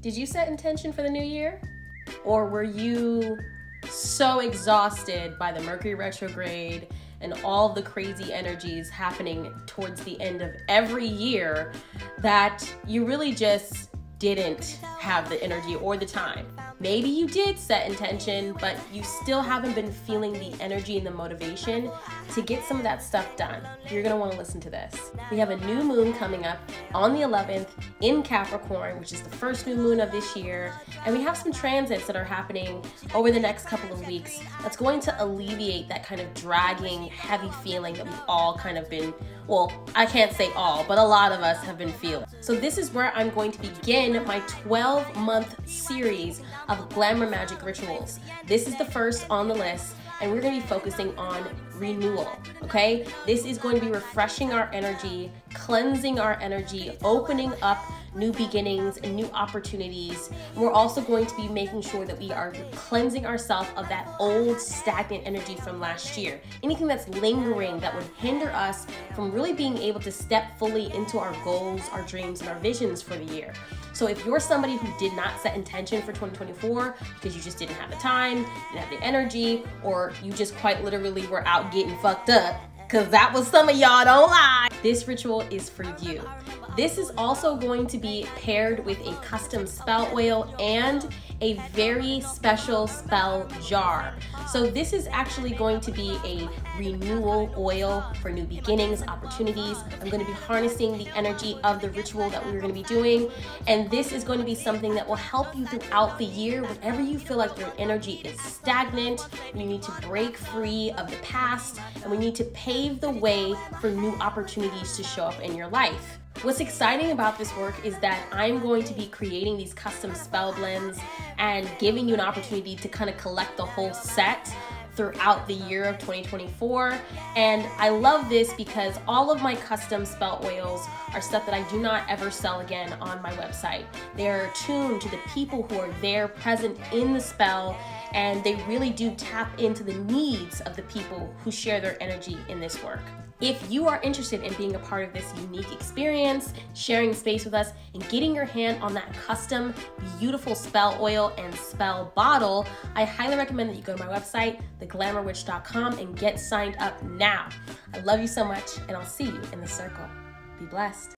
Did you set intention for the new year? Or were you so exhausted by the Mercury retrograde and all the crazy energies happening towards the end of every year that you really just didn't have the energy or the time? Maybe you did set intention, but you still haven't been feeling the energy and the motivation to get some of that stuff done. You're gonna wanna listen to this. We have a new moon coming up on the 11th in Capricorn, which is the first new moon of this year. And we have some transits that are happening over the next couple of weeks that's going to alleviate that kind of dragging, heavy feeling that we've all kind of been, well, I can't say all, but a lot of us have been feeling. So this is where I'm going to begin my 12-month series of Glamour Magic rituals. This is the first on the list, and we're going to be focusing on renewal, okay? This is going to be refreshing our energy, cleansing our energy, opening up new beginnings and new opportunities. We're also going to be making sure that we are cleansing ourselves of that old stagnant energy from last year. Anything that's lingering that would hinder us from really being able to step fully into our goals, our dreams, and our visions for the year. So if you're somebody who did not set intention for 2024 because you just didn't have the time, didn't have the energy, or you just quite literally were out getting fucked up, because that was some of y'all, don't lie, this ritual is for you. This is also going to be paired with a custom spell oil and a very special spell jar. So this is actually going to be a renewal oil for new beginnings, opportunities. I'm going to be harnessing the energy of the ritual that we're going to be doing. And this is going to be something that will help you throughout the year whenever you feel like your energy is stagnant. You need to break free of the past, and we need to pave the way for new opportunities to show up in your life. What's exciting about this work is that I'm going to be creating these custom spell blends and giving you an opportunity to kind of collect the whole set throughout the year of 2024. And I love this because all of my custom spell oils are stuff that I do not ever sell again on my website. They're attuned to the people who are there present in the spell, and they really do tap into the needs of the people who share their energy in this work. If you are interested in being a part of this unique experience, sharing space with us, and getting your hand on that custom, beautiful spell oil and spell bottle, I highly recommend that you go to my website, theglamourwitch.com, and get signed up now. I love you so much, and I'll see you in the circle. Be blessed.